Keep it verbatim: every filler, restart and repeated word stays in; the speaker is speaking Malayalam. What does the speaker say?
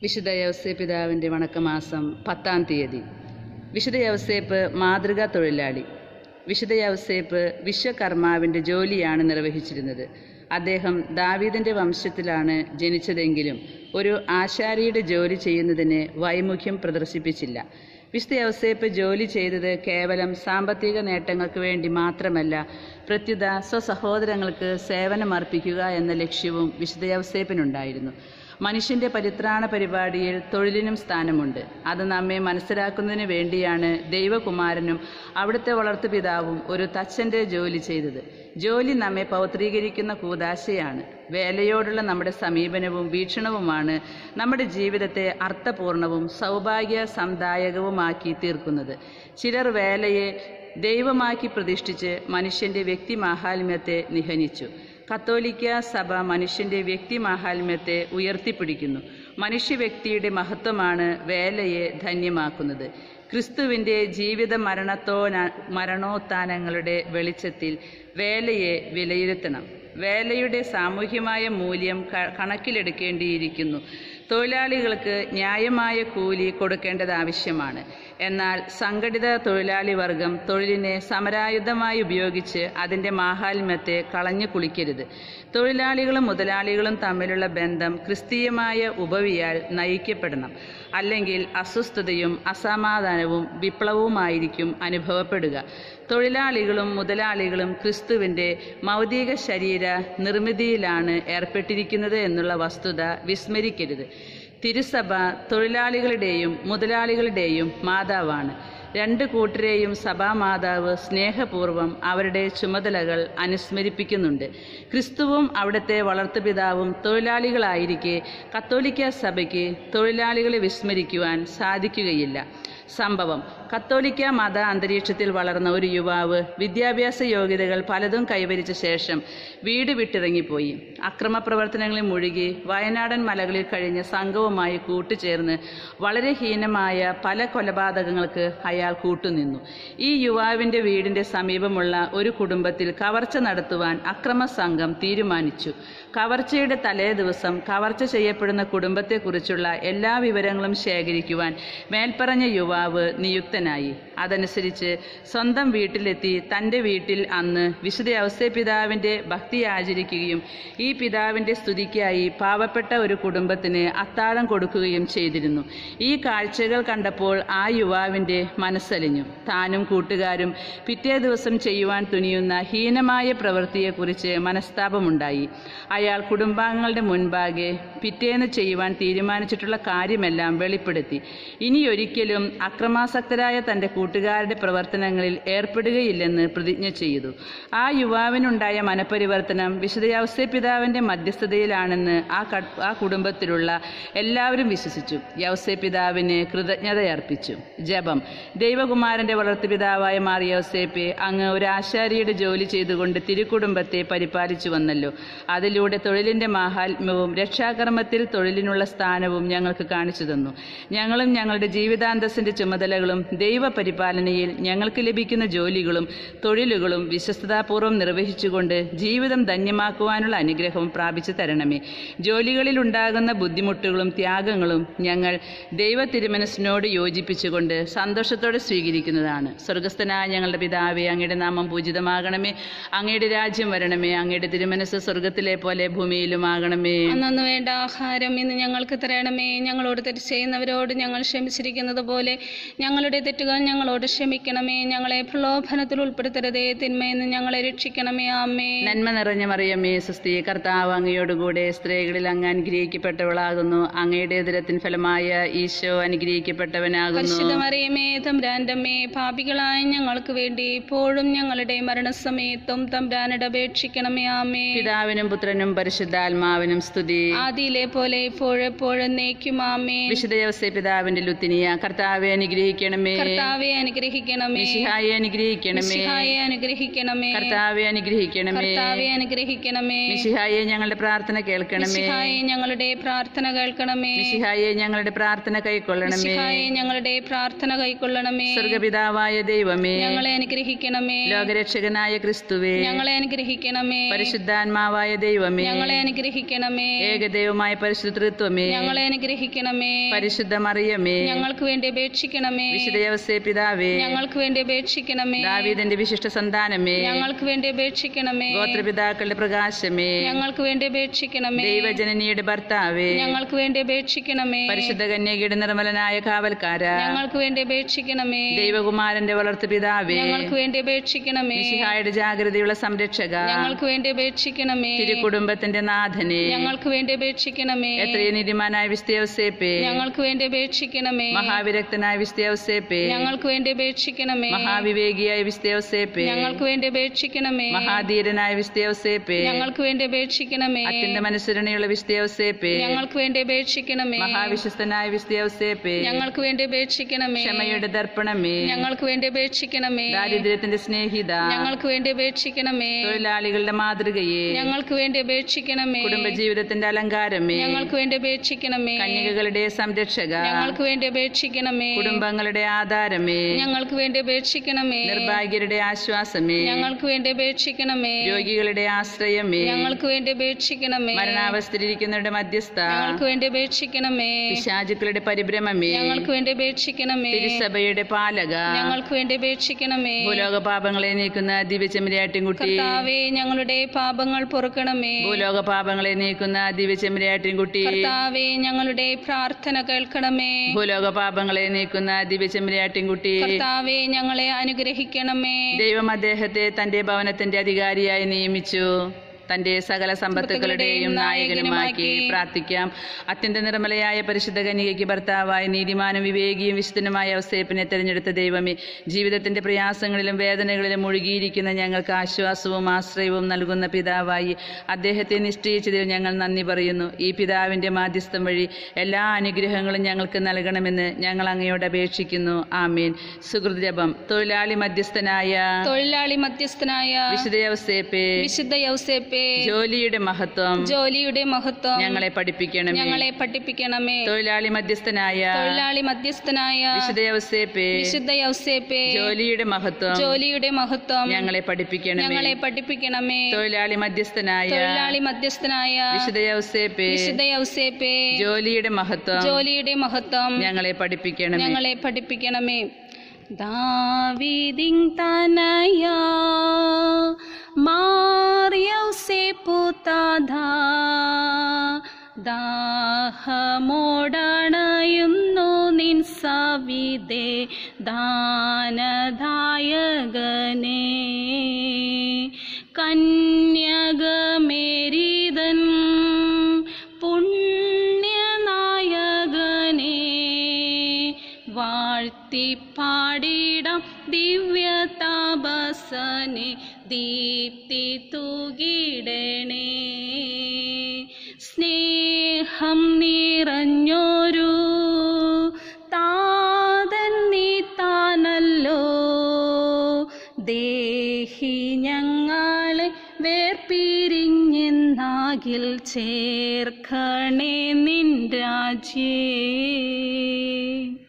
വിശുദ്ധ യൗസേപ്പ് പിതാവിൻ്റെ വണക്കമാസം പത്താം തീയതി. വിശുദ്ധ യൗസേപ്പ് മാതൃകാ തൊഴിലാളി. വിശുദ്ധ യൗസേപ്പ് വിശ്വകർമാവിൻ്റെ ജോലിയാണ് നിർവഹിച്ചിരുന്നത്. അദ്ദേഹം ദാവീദിൻ്റെ വംശത്തിലാണ് ജനിച്ചതെങ്കിലും ഒരു ആശാരിയുടെ ജോലി ചെയ്യുന്നതിന് വൈമുഖ്യം പ്രദർശിപ്പിച്ചില്ല. വിശുദ്ധ യൗസേപ്പ് ജോലി ചെയ്തത് കേവലം സാമ്പത്തിക നേട്ടങ്ങൾക്ക് വേണ്ടി മാത്രമല്ല, പ്രത്യുത സ്വസഹോദരങ്ങൾക്ക് സേവനമർപ്പിക്കുക എന്ന ലക്ഷ്യവും വിശുദ്ധ യൗസേപ്പിനുണ്ടായിരുന്നു. മനുഷ്യൻ്റെ പരിത്രാണ പരിപാടിയിൽ തൊഴിലിനും സ്ഥാനമുണ്ട്. അത് നമ്മെ മനസ്സിലാക്കുന്നതിന് വേണ്ടിയാണ് ദൈവകുമാരനും അവിടുത്തെ വളർത്തുപിതാവും ഒരു തച്ചൻ്റെ ജോലി ചെയ്തത്. ജോലി നമ്മെ പൗത്രീകരിക്കുന്ന കൂദാശയാണ്. വേലയോടുള്ള നമ്മുടെ സമീപനവും വീക്ഷണവുമാണ് നമ്മുടെ ജീവിതത്തെ അർത്ഥപൂർണവും സൗഭാഗ്യ സംദായകവുമാക്കി തീർക്കുന്നത്. ചിലർ വേലയെ ദൈവമാക്കി പ്രതിഷ്ഠിച്ച് മനുഷ്യൻ്റെ വ്യക്തിമാഹാത്മ്യത്തെ നിഹനിച്ചു. കത്തോലിക്ക സഭ മനുഷ്യൻ്റെ വ്യക്തിമാഹാത്മ്യത്തെ ഉയർത്തിപ്പിടിക്കുന്നു. മനുഷ്യ വ്യക്തിയുടെ മഹത്വമാണ് വേലയെ ധന്യമാക്കുന്നത്. ക്രിസ്തുവിൻ്റെ ജീവിത മരണത്തോന മരണോത്ഥാനങ്ങളുടെ വെളിച്ചത്തിൽ വേലയെ വിലയിരുത്തണം. വേലയുടെ സാമൂഹ്യമായ മൂല്യം കണക്കിലെടുക്കേണ്ടിയിരിക്കുന്നു. തൊഴിലാളികൾക്ക് ന്യായമായ കൂലി കൊടുക്കേണ്ടത് ആവശ്യമാണ്. എന്നാൽ സംഘടിത തൊഴിലാളി വർഗം തൊഴിലിനെ സമരായുധമായി ഉപയോഗിച്ച് അതിൻ്റെ മാഹാത്മ്യത്തെ കളഞ്ഞു കുളിക്കരുത്. തൊഴിലാളികളും മുതലാളികളും തമ്മിലുള്ള ബന്ധം ക്രിസ്തീയമായ ഉപവിയാൽ നയിക്കപ്പെടണം. അല്ലെങ്കിൽ അസ്വസ്ഥതയും അസമാധാനവും വിപ്ലവവുമായിരിക്കും അനുഭവപ്പെടുക. തൊഴിലാളികളും മുതലാളികളും ക്രിസ്തുവിൻ്റെ മൗതിക ശരീര നിർമ്മിതിയിലാണ് ഏർപ്പെട്ടിരിക്കുന്നത് എന്നുള്ള വസ്തുത വിസ്മരിക്കരുത്. തിരുസഭ തൊഴിലാളികളുടെയും മുതലാളികളുടെയും മാതാവാണ്. രണ്ട് കൂട്ടരെയും സഭാമാതാവ് സ്നേഹപൂർവ്വം അവരുടെ ചുമതലകൾ അനുസ്മരിപ്പിക്കുന്നുണ്ട്. ക്രിസ്തുവും അവിടുത്തെ വളർത്തുപിതാവും തൊഴിലാളികളായിരിക്കെ കത്തോലിക്ക സഭയ്ക്ക് തൊഴിലാളികളെ വിസ്മരിക്കുവാൻ സാധിക്കുകയില്ല. സംഭവം: കത്തോലിക്ക മത അന്തരീക്ഷത്തിൽ വളർന്ന ഒരു യുവാവ് വിദ്യാഭ്യാസ യോഗ്യതകൾ പലതും കൈവരിച്ച ശേഷം വീട് വിട്ടിറങ്ങിപ്പോയി. അക്രമപ്രവർത്തനങ്ങളിൽ മുഴുകി വയനാടൻ മലകളിൽ കഴിഞ്ഞ സംഘവുമായി കൂട്ടുചേർന്ന് വളരെ ഹീനമായ പല കൊലപാതകങ്ങൾക്ക് അയാൾ കൂട്ടുനിന്നു. ഈ യുവാവിൻ്റെ വീടിൻ്റെ സമീപമുള്ള ഒരു കുടുംബത്തിൽ കവർച്ച നടത്തുവാൻ അക്രമ സംഘം തീരുമാനിച്ചു. കവർച്ചയുടെ തലേ ദിവസം കവർച്ച ചെയ്യപ്പെടുന്ന കുടുംബത്തെക്കുറിച്ചുള്ള എല്ലാ വിവരങ്ങളും ശേഖരിക്കുവാൻ മേൽപ്പറഞ്ഞ യുവാവ് നിയുക്തനായി. അതനുസരിച്ച് സ്വന്തം വീട്ടിലെത്തി തൻ്റെ വീട്ടിൽ അന്ന് വിശുദ്ധ യൗസേപ്പ് പിതാവിൻ്റെ ഭക്തി ആചരിക്കുകയും ഈ പിതാവിൻ്റെ സ്തുതിക്കായി പാവപ്പെട്ട ഒരു കുടുംബത്തിന് അത്താഴം കൊടുക്കുകയും ചെയ്തിരുന്നു. ഈ കാഴ്ചകൾ കണ്ടപ്പോൾ ആ യുവാവിൻ്റെ മനസ്സലിഞ്ഞു. താനും കൂട്ടുകാരും പിറ്റേ ദിവസം ചെയ്യുവാൻ തുനിയുന്ന ഹീനമായ പ്രവൃത്തിയെക്കുറിച്ച് മനസ്താപമുണ്ടായി. അയാൾ കുടുംബാംഗങ്ങളുടെ മുൻപാകെ പിറ്റേന്ന് ചെയ്യുവാൻ തീരുമാനിച്ചിട്ടുള്ള കാര്യമെല്ലാം വെളിപ്പെടുത്തി. ഇനിയൊരിക്കലും അക്രമാസക്തരായ തൻ്റെ കൂട്ടുകാരുടെ പ്രവർത്തനങ്ങളിൽ ഏർപ്പെടുകയില്ലെന്ന് പ്രതിജ്ഞ ചെയ്തു. ആ യുവാവിനുണ്ടായ മനപരിവർത്തനം വിശുദ്ധ യൗസേപ്പ് പിതാവിൻ്റെ മധ്യസ്ഥതയിലാണെന്ന് ആ ആ കുടുംബത്തിലുള്ള എല്ലാവരും വിശ്വസിച്ചു. യൗസേപ്പ് പിതാവിന് കൃതജ്ഞതയർപ്പിച്ചു. ജപം: ദൈവകുമാരൻ്റെ വളർത്തുപിതാവായ മാർ യൗസേപ്പെ, അങ്ങ് ഒരു ആശാരിയുടെ ജോലി ചെയ്തുകൊണ്ട് തിരുക്കുടുംബത്തെ പരിപാലിച്ചു വന്നല്ലോ. അതിലൂടെ തൊഴിലിൻ്റെ മാഹാത്മ്യവും രക്ഷാകർമ്മത്തിൽ തൊഴിലിനുള്ള സ്ഥാനവും ഞങ്ങൾക്ക് കാണിച്ചു തന്നു. ഞങ്ങളും ഞങ്ങളുടെ ജീവിതാന്തസ്സിൻ്റെ ചുമതലകളും ദൈവപരിപാലനയിൽ ഞങ്ങൾക്ക് ലഭിക്കുന്ന ജോലികളും തൊഴിലുകളും വിശ്വസ്തതാപൂർവ്വം നിർവഹിച്ചുകൊണ്ട് ജീവിതം ധന്യമാക്കുവാനുള്ള അനുഗ്രഹവും പ്രാപിച്ചു തരണമേ. ജോലികളിൽ ഉണ്ടാകുന്ന ബുദ്ധിമുട്ടുകളും ത്യാഗങ്ങളും ഞങ്ങൾ ദൈവ തിരുമനസ്സിനോട് യോജിപ്പിച്ചുകൊണ്ട് സന്തോഷത്തോടെ സ്വീകരിക്കുന്നതാണ്. സ്വർഗസ്ഥനായ ഞങ്ങളുടെ പിതാവേ, അങ്ങയുടെ നാമം പൂജിതമാകണമേ. അങ്ങയുടെ രാജ്യം വരണമേ. അങ്ങയുടെ തിരുമനസ്സ് സ്വർഗത്തിലെ പോലെ ഭൂമിയിലുമാകണമേ. അന്നു വേണ്ട ആഹാരം ഇന്ന് ഞങ്ങൾക്ക് തരണമേ. ഞങ്ങളോട് തെറ്റ് ചെയ്യുന്നവരോട് ഞങ്ങൾ ക്ഷമിച്ചിരിക്കുന്നത് പോലെ ഞങ്ങളുടെ തെറ്റുകൾ ഞങ്ങളോട് ക്ഷമിക്കണമേ. ഞങ്ങളെ പ്രലോഭനത്തിൽ ഉൾപ്പെടുത്തരുതേ, തിന്മയിൽ നിന്ന് ഞങ്ങളെ രക്ഷിക്കണമേ. ആമേൻ. നന്മ നിറഞ്ഞ മറിയമേ, സ്വസ്തി, കർത്താവ് അങ്ങയോടുകൂടെ സ്ത്രീകളിൽ അങ്ങ് അനുഗ്രഹിക്കപ്പെട്ടവളാകുന്നു. അങ്ങയുടെ ഉദരത്തിൻ ഫലമായ ഈശോ അനുഗ്രഹിക്കപ്പെട്ടവനാകുന്നു. പരിശുദ്ധ മറിയമേ, തമ്പുരാന്റെ അമ്മേ, പാപികളായ ഞങ്ങൾക്ക് വേണ്ടി ഇപ്പോഴും ഞങ്ങളുടെ മരണസമയത്തും തമ്പുരാനോട് അപേക്ഷിക്കണമേ. ആമേൻ. പിതാവിനും പുത്രനും പരിശുദ്ധാത്മാവിനും സ്തുതി, ആദിയിലെ പോലെ ഇപ്പോഴെപ്പോഴും എന്നേക്കും. ആമേൻ. വിശുദ്ധ യൗസേപ്പ് പിതാവിന്റെ ലുത്തിനിയ. കർത്താവെ, അനുഗ്രഹിക്കണമേ. കർത്താവെ അനുഗ്രഹിക്കണമേ. മിശിഹായെ അനുഗ്രഹിക്കണമേ. മിശിഹായെ അനുഗ്രഹിക്കണമേ. കർത്താവെ അനുഗ്രഹിക്കണമേ. കർത്താവെ അനുഗ്രഹിക്കണമേ. മിശിഹായെ ഞങ്ങളുടെ പ്രാർത്ഥന കേൾക്കണമേ. മിശിഹായെ ഞങ്ങളുടെ പ്രാർത്ഥന കേൾക്കണമേ. മിശിഹായെ ഞങ്ങളുടെ പ്രാർത്ഥന കൈക്കൊള്ളണമേ. മിശിഹായെ ഞങ്ങളുടെ പ്രാർത്ഥന കൈക്കൊള്ളണമേ. സ്വർഗപിതാവായ ദൈവമേ, ഞങ്ങളെ അനുഗ്രഹിക്കണമേ. ലോകരക്ഷകനായ ക്രിസ്തുവേ, ഞങ്ങളെ അനുഗ്രഹിക്കണമേ. പരിശുദ്ധാത്മാവായ ദൈവമേ, ഞങ്ങളെ അനുഗ്രഹിക്കണമേ. ഏകദൈവമായ പരിശുദ്ധ തൃത്വമേ, ഞങ്ങളെ അനുഗ്രഹിക്കണമേ. പരിശുദ്ധ മറിയമേ, ഞങ്ങൾക്ക് വേണ്ടി അപേക്ഷിക്കണമേ. വിശുദ്ധ യൗസേ പിതാവേ, ഞങ്ങൾക്ക് വേണ്ടി അപേക്ഷിക്കണമേ. ദാവീദിന്റെ വിശിഷ്ട സന്താനമേ, ഞങ്ങൾക്ക് വേണ്ടി അപേക്ഷിക്കണമേ. ഗോത്രപിതാക്കളുടെ പ്രകാശമേ, ഞങ്ങൾക്ക് വേണ്ടി അപേക്ഷിക്കണമേ. ദൈവജനനിയുടെ ഭർത്താവേ, ഞങ്ങൾക്ക് വേണ്ടി അപേക്ഷിക്കണമേ. പരിശുദ്ധ കന്യകയുടെ നിർമ്മലനായ കാവൽക്കാര, ഞങ്ങൾക്ക് വേണ്ടി അപേക്ഷിക്കണമേ. ദൈവകുമാരന്റെ വളർത്തു പിതാവേ, ഞങ്ങൾക്ക് വേണ്ടി അപേക്ഷിക്കണമേ. മിശിഹായുടെ ജാഗ്രതയുള്ള സംരക്ഷക, ഞങ്ങൾക്ക് വേണ്ടി അപേക്ഷിക്കണമേ. തിരുക്കുടുംബത്തിന്റെ നാഥനെ, ഞങ്ങൾക്ക് വേണ്ടി അപേക്ഷിക്കണമേ. എത്രയും നീതിമാനായ വിശുദ്ധ യൗസേപ്പേ, ഞങ്ങൾക്ക് വേണ്ടി അപേക്ഷിക്കണമേ. മഹാവിരക്തനായ വിശുദ്ധ യൗസേപ്പേ, ഞങ്ങൾക്ക് വേണ്ടി അപേക്ഷിക്കണമേ. മഹാവിവേകിയായ വിശുദ്ധ യൗസേപ്പേ, ഞങ്ങൾക്ക് വേണ്ടി അപേക്ഷിക്കണമേ. മഹാധീരനായ വിശുദ്ധ യൗസേപ്പേ, ഞങ്ങൾക്ക് വേണ്ടി അപേക്ഷിക്കണമേ. അത്യന്തം അനുസരണയുള്ള വിശുദ്ധ യൗസേപ്പേ, ഞങ്ങൾക്ക് വേണ്ടി അപേക്ഷിക്കണമേ. മഹാവിശ്വസ്തനായ വിശുദ്ധ യൗസേപ്പേ, ഞങ്ങൾക്ക് വേണ്ടി അപേക്ഷിക്കണമേ. ക്ഷമയുടെ ദർപ്പണമേ, ഞങ്ങൾക്ക് വേണ്ടി അപേക്ഷിക്കണമേ. ദാരിദ്ര്യത്തിന്റെ സ്നേഹിത, ഞങ്ങൾക്ക് വേണ്ടി അപേക്ഷിക്കണമേ. തൊഴിലാളികളുടെ മാതൃകയെ, ഞങ്ങൾക്ക് വേണ്ടി അപേക്ഷിക്കണമേ. കുടുംബജീവിതത്തിന്റെ അലങ്കാരമേ, ഞങ്ങൾക്ക് വേണ്ടി അപേക്ഷിക്കണമേ. കന്യകകളുടെ സംരക്ഷക, ഞങ്ങൾക്ക് വേണ്ടി അപേക്ഷിക്കണമേ. കുടുംബങ്ങളുടെ ആധാരമേ, ഞങ്ങൾക്ക് വേണ്ടി അപേക്ഷിക്കണമേ. നിർഭാഗ്യരുടെ ആശ്വാസമേ, ഞങ്ങൾക്ക് വേണ്ടി അപേക്ഷിക്കണമേ. രോഗികളുടെ ആശ്രയമേ, ഞങ്ങൾക്ക് വേണ്ടി അപേക്ഷിക്കണമേ. മരണാവസ്ഥയിലിരിക്കുന്നവരുടെ മധ്യസ്ഥ, ഞങ്ങൾക്ക് വേണ്ടി അപേക്ഷിക്കണമേ. പിശാചുക്കളുടെ പരിഭ്രമമേ, ഞങ്ങൾക്ക് വേണ്ടി അപേക്ഷിക്കണമേ. തിരുസഭയുടെ പാലക, ഞങ്ങൾക്ക് വേണ്ടി അപേക്ഷിക്കണമേ. ഭൂലോക പാപങ്ങളെ നീക്കുന്ന ദിവ്യചെമ്മരിയാട്ടിൻകുട്ടി, കർത്താവേ ഞങ്ങളുടെ പാപങ്ങൾ പൊറുക്കണമേ. ഭൂലോക പാപങ്ങളെ നീക്കുന്ന ദിവ്യചെമ്മരിയാട്ടിൻകുട്ടി, കർത്താവേ ഞങ്ങളുടെ പ്രാർത്ഥന കേൾക്കണമേ. ഭൂലോക പാപങ്ങളെ നീക്കുന്ന ദിവ്യചെമ്മരിയാട്ടിൻകുട്ടി, കർത്താവേ ഞങ്ങളെ അനുഗ്രഹിക്കണമേ. ദൈവം അദ്ദേഹത്തെ തന്റെ ഭവനത്തിന്റെ അധികാരിയായി നിയമിച്ചു. തന്റെ സകല സമ്പത്തുക്കളുടെയും നായകനുമാക്കി. പ്രാർത്ഥിക്കാം. അത്യന്ത നിർമ്മലയായ പരിശുദ്ധ കന്യകയ്ക്ക് ഭർത്താവായ നീതിമാനും വിവേകിയും വിശുദ്ധനുമായ യൗസേപ്പിനെ തെരഞ്ഞെടുത്ത ദൈവമേ, ജീവിതത്തിന്റെ പ്രയാസങ്ങളിലും വേദനകളിലും മുഴുകിയിരിക്കുന്ന ഞങ്ങൾക്ക് ആശ്വാസവും ആശ്രയവും നൽകുന്ന പിതാവായി അദ്ദേഹത്തെ നിശ്ചയിച്ചതിൽ ഞങ്ങൾ നന്ദി പറയുന്നു. ഈ പിതാവിന്റെ മാധ്യസ്ഥം വഴി എല്ലാ അനുഗ്രഹങ്ങളും ഞങ്ങൾക്ക് നൽകണമെന്ന് ഞങ്ങൾ അങ്ങയോട് അപേക്ഷിക്കുന്നു. ആമേൻ. സുഹൃത് ജപം. തൊഴിലാളി മധ്യസ്ഥനായ തൊഴിലാളി മധ്യസ്ഥനായ വിശുദ്ധ യൗസേപ്പേ, വിശുദ്ധ യൗസേപ്പേ, ജോലിയുടെ മഹത്വം ജോലിയുടെ മഹത്വം ഞങ്ങളെ പഠിപ്പിക്കണമേ. ഞങ്ങളെ പഠിപ്പിക്കണമേ. തൊഴിലാളി മധ്യസ്ഥനായ തൊഴിലാളി മധ്യസ്ഥനായ വിശുദ്ധ യൗസേപ്പേ, വിശുദ്ധ യൗസേപ്പേ, ജോലിയുടെ മഹത്വം ജോലിയുടെ മഹത്വം ഞങ്ങളെ പഠിപ്പിക്കണമേ. ഞങ്ങളെ പഠിപ്പിക്കണമേ. തൊഴിലാളി മധ്യസ്ഥനായ തൊഴിലാളി മധ്യസ്ഥനായ വിശുദ്ധ യൗസേപ്പേ, വിശുദ്ധ യൗസേപ്പേ, ജോലിയുടെ മഹത്വം ജോലിയുടെ മഹത്വം ഞങ്ങളെ പഠിപ്പിക്കണമേ. ഞങ്ങളെ പഠിപ്പിക്കണമേ. ദാവീദിൻ തനയാ മാർയൗസേപ്പു താഥാ, ദാഹമോടണയുന്നു നിൻ സവിധേ ദാനദായകനേ. കന്യകമേരിതൻ പുണ്യനായകനേ, വാഴ്ത്തിപ്പാടിടാം ദിവ്യ താപസനെ, ദീപ്തി തൂകിടണേ. സ്നേഹം നിറഞ്ഞൊരു താതൻ നീ താനല്ലോ, ദേഹി ഞങ്ങളെ വേർപിരിഞ്ഞെന്നാകിൽ ചേർക്കണേ നിൻ രാജ്യേ.